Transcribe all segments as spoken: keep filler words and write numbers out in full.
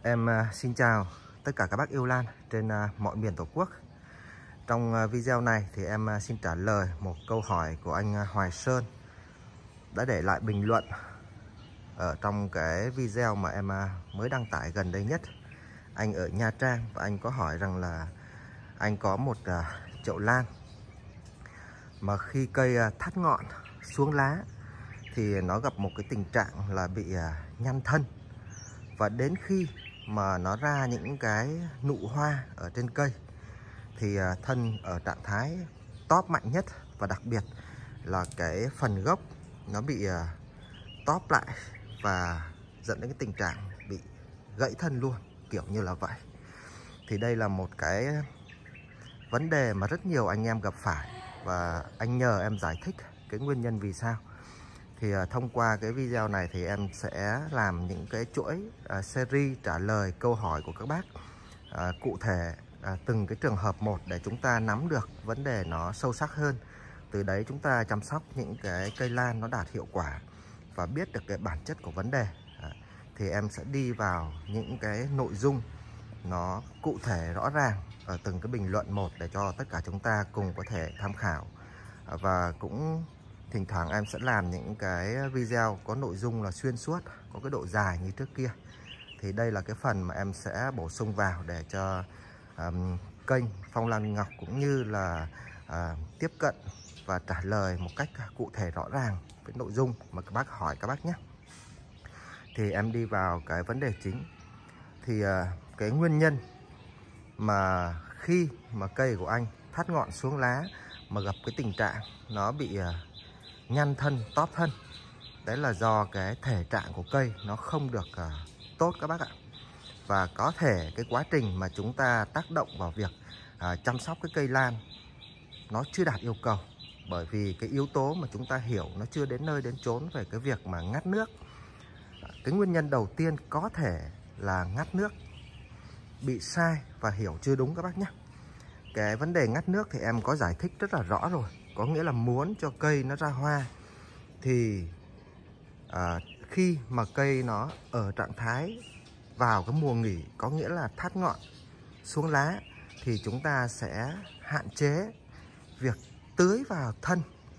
Em uh, xin chào tất cả các bác yêu lan trên uh, mọi miền Tổ quốc. Trong uh, video này thì em uh, xin trả lời một câu hỏi của anh uh, Hoài Sơn đã để lại bình luận ở trong cái video mà em uh, mới đăng tải gần đây nhất. Anh ở Nha Trang và anh có hỏi rằng là anh có một uh, chậu lan mà khi cây uh, thắt ngọn xuống lá thì nó gặp một cái tình trạng là bị uh, nhăn thân, và đến khi mà nó ra những cái nụ hoa ở trên cây thì thân ở trạng thái tóp mạnh nhất, và đặc biệt là cái phần gốc nó bị tóp lại và dẫn đến cái tình trạng bị gãy thân luôn, kiểu như là vậy. Thì đây là một cái vấn đề mà rất nhiều anh em gặp phải, và anh nhờ em giải thích cái nguyên nhân vì sao. Thì uh, thông qua cái video này thì em sẽ làm những cái chuỗi uh, series trả lời câu hỏi của các bác uh, cụ thể uh, từng cái trường hợp một, để chúng ta nắm được vấn đề nó sâu sắc hơn. Từ đấy chúng ta chăm sóc những cái cây lan nó đạt hiệu quả và biết được cái bản chất của vấn đề. uh, Thì em sẽ đi vào những cái nội dung nó cụ thể rõ ràng ở từng cái bình luận một, để cho tất cả chúng ta cùng có thể tham khảo. uh, Và cũng thỉnh thoảng em sẽ làm những cái video có nội dung là xuyên suốt, có cái độ dài như trước kia. Thì đây là cái phần mà em sẽ bổ sung vào để cho um, kênh Phong Lan Ngọc cũng như là uh, tiếp cận và trả lời một cách cụ thể rõ ràng với nội dung mà các bác hỏi các bác nhé. Thì em đi vào cái vấn đề chính. Thì uh, cái nguyên nhân mà khi mà cây của anh thắt ngọn xuống lá mà gặp cái tình trạng nó bị uh, nhăn thân, tóp thân, đấy là do cái thể trạng của cây nó không được uh, tốt các bác ạ. Và có thể cái quá trình mà chúng ta tác động vào việc uh, chăm sóc cái cây lan nó chưa đạt yêu cầu, bởi vì cái yếu tố mà chúng ta hiểu nó chưa đến nơi đến chốn về cái việc mà ngắt nước. Cái nguyên nhân đầu tiên có thể là ngắt nước bị sai và hiểu chưa đúng các bác nhé. Cái vấn đề ngắt nước thì em có giải thích rất là rõ rồi. Có nghĩa là muốn cho cây nó ra hoa thì à, khi mà cây nó ở trạng thái vào cái mùa nghỉ, có nghĩa là thắt ngọn xuống lá, thì chúng ta sẽ hạn chế việc tưới vào thân.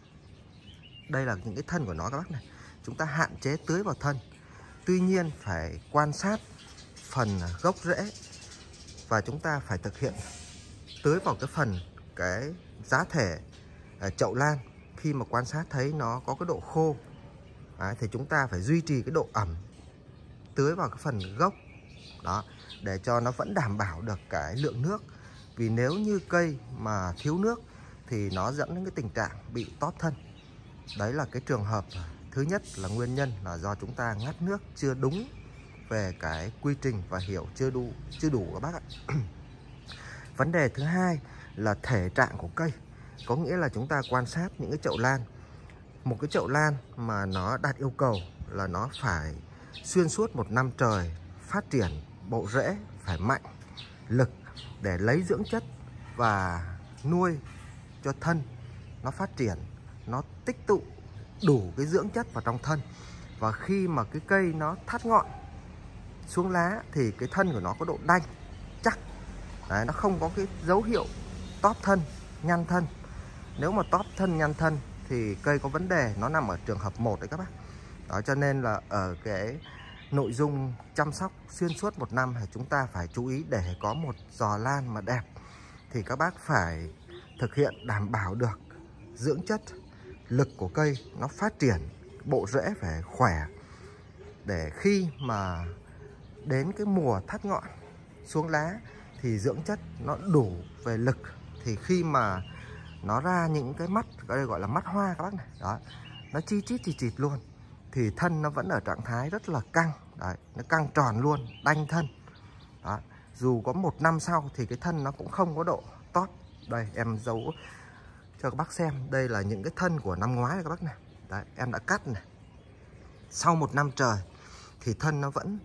Đây là những cái thân của nó các bác này. Chúng ta hạn chế tưới vào thân. Tuy nhiên phải quan sát phần gốc rễ, và chúng ta phải thực hiện tưới vào cái phần cái giá thể chậu lan. Khi mà quan sát thấy nó có cái độ khô đấy, thì chúng ta phải duy trì cái độ ẩm, tưới vào cái phần gốc đó, để cho nó vẫn đảm bảo được cái lượng nước. Vì nếu như cây mà thiếu nước thì nó dẫn đến cái tình trạng bị tóp thân. Đấy là cái trường hợp thứ nhất, là nguyên nhân là do chúng ta ngắt nước chưa đúng về cái quy trình và hiểu chưa đủ chưa đủ các bác ạ. Vấn đề thứ hai là thể trạng của cây. Có nghĩa là chúng ta quan sát những cái chậu lan. Một cái chậu lan mà nó đạt yêu cầu là nó phải xuyên suốt một năm trời phát triển bộ rễ phải mạnh, lực để lấy dưỡng chất và nuôi cho thân nó phát triển, nó tích tụ đủ cái dưỡng chất vào trong thân. Và khi mà cái cây nó thắt ngọn xuống lá thì cái thân của nó có độ đanh, chắc. Đấy, nó không có cái dấu hiệu tóp thân, nhăn thân. Nếu mà tóp thân, nhăn thân thì cây có vấn đề, nó nằm ở trường hợp một đấy các bác. Đó, cho nên là ở cái nội dung chăm sóc xuyên suốt một năm thì chúng ta phải chú ý để có một giò lan mà đẹp. Thì các bác phải thực hiện đảm bảo được dưỡng chất, lực của cây nó phát triển, bộ rễ phải khỏe, để khi mà đến cái mùa thắt ngọn xuống lá thì dưỡng chất nó đủ về lực. Thì khi mà nó ra những cái mắt, cái đây gọi là mắt hoa các bác này, đó, nó chi chít chi chít luôn, thì thân nó vẫn ở trạng thái rất là căng. Đấy, nó căng tròn luôn, đanh thân. Đó, dù có một năm sau thì cái thân nó cũng không có độ tóp. Đây em giấu cho các bác xem, đây là những cái thân của năm ngoái này các bác này. Đấy, em đã cắt này. Sau một năm trời thì thân nó vẫn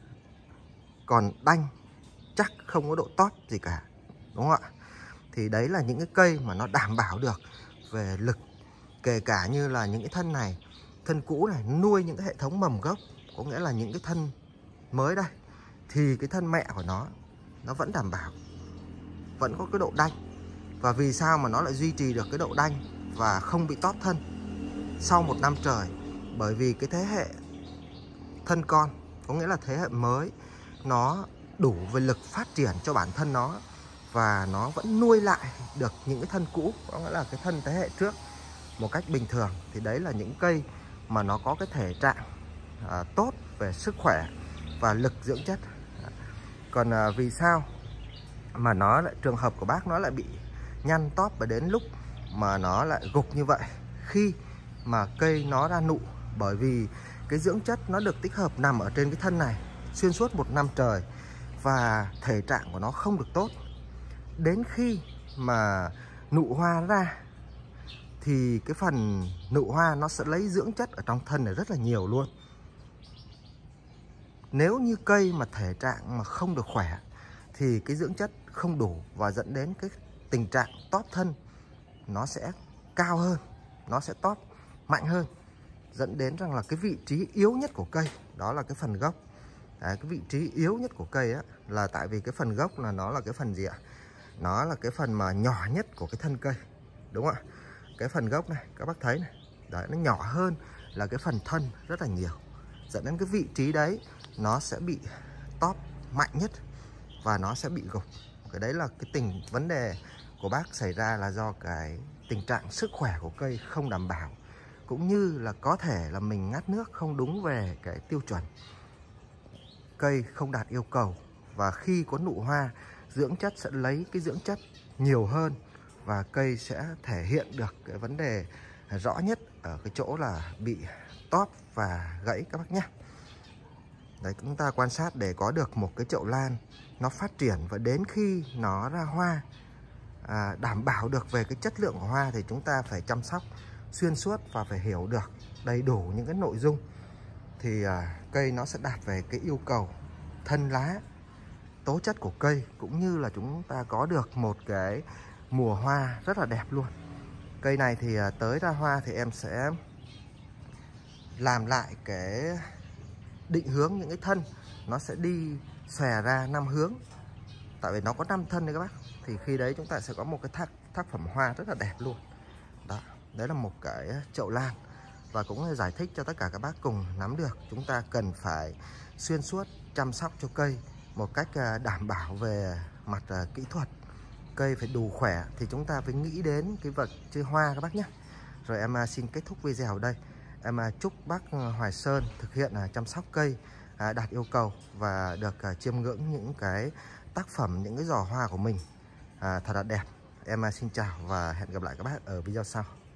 còn đanh, chắc, không có độ tóp gì cả, đúng không ạ? Thì đấy là những cái cây mà nó đảm bảo được về lực. Kể cả như là những cái thân này, thân cũ này, nuôi những cái hệ thống mầm gốc, có nghĩa là những cái thân mới đây, thì cái thân mẹ của nó nó vẫn đảm bảo, vẫn có cái độ đanh. Và vì sao mà nó lại duy trì được cái độ đanh và không bị tóp thân sau một năm trời? Bởi vì cái thế hệ thân con, có nghĩa là thế hệ mới, nó đủ về lực phát triển cho bản thân nó, và nó vẫn nuôi lại được những cái thân cũ, có nghĩa là cái thân thế hệ trước một cách bình thường. Thì đấy là những cây mà nó có cái thể trạng à, tốt về sức khỏe và lực dưỡng chất. Còn à, vì sao mà nó lại, trường hợp của bác nó lại bị nhăn tóp và đến lúc mà nó lại gục như vậy khi mà cây nó ra nụ? Bởi vì cái dưỡng chất nó được tích hợp nằm ở trên cái thân này xuyên suốt một năm trời, và thể trạng của nó không được tốt. Đến khi mà nụ hoa ra thì cái phần nụ hoa nó sẽ lấy dưỡng chất ở trong thân này rất là nhiều luôn. Nếu như cây mà thể trạng mà không được khỏe thì cái dưỡng chất không đủ, và dẫn đến cái tình trạng tóp thân nó sẽ cao hơn, nó sẽ tóp mạnh hơn, dẫn đến rằng là cái vị trí yếu nhất của cây, đó là cái phần gốc. Đấy, cái vị trí yếu nhất của cây á, là tại vì cái phần gốc là nó là cái phần gì ạ? Nó là cái phần mà nhỏ nhất của cái thân cây, đúng không ạ? Cái phần gốc này các bác thấy này, đấy, nó nhỏ hơn là cái phần thân rất là nhiều, dẫn đến cái vị trí đấy nó sẽ bị tóp mạnh nhất và nó sẽ bị gục. Cái đấy là cái tình vấn đề của bác xảy ra là do cái tình trạng sức khỏe của cây không đảm bảo, cũng như là có thể là mình ngắt nước không đúng về cái tiêu chuẩn, cây không đạt yêu cầu, và khi có nụ hoa dưỡng chất sẽ lấy cái dưỡng chất nhiều hơn, và cây sẽ thể hiện được cái vấn đề rõ nhất ở cái chỗ là bị tóp và gãy các bác nhé. Đấy, chúng ta quan sát để có được một cái chậu lan nó phát triển và đến khi nó ra hoa, à, đảm bảo được về cái chất lượng của hoa, thì chúng ta phải chăm sóc xuyên suốt và phải hiểu được đầy đủ những cái nội dung, thì à, cây nó sẽ đạt về cái yêu cầu thân lá, tố chất của cây, cũng như là chúng ta có được một cái mùa hoa rất là đẹp luôn. Cây này thì à, tới ra hoa thì em sẽ làm lại cái định hướng những cái thân, nó sẽ đi xòe ra năm hướng, tại vì nó có năm thân đấy các bác. Thì khi đấy chúng ta sẽ có một cái tác, tác phẩm hoa rất là đẹp luôn. Đó, đấy là một cái chậu lan, và cũng giải thích cho tất cả các bác cùng nắm được chúng ta cần phải xuyên suốt chăm sóc cho cây một cách đảm bảo về mặt kỹ thuật. Cây phải đủ khỏe thì chúng ta phải nghĩ đến cái vật chơi hoa các bác nhé. Rồi em xin kết thúc video ở đây. Em chúc bác Hoài Sơn thực hiện chăm sóc cây đạt yêu cầu và được chiêm ngưỡng những cái tác phẩm, những cái giỏ hoa của mình thật là đẹp. Em xin chào và hẹn gặp lại các bác ở video sau.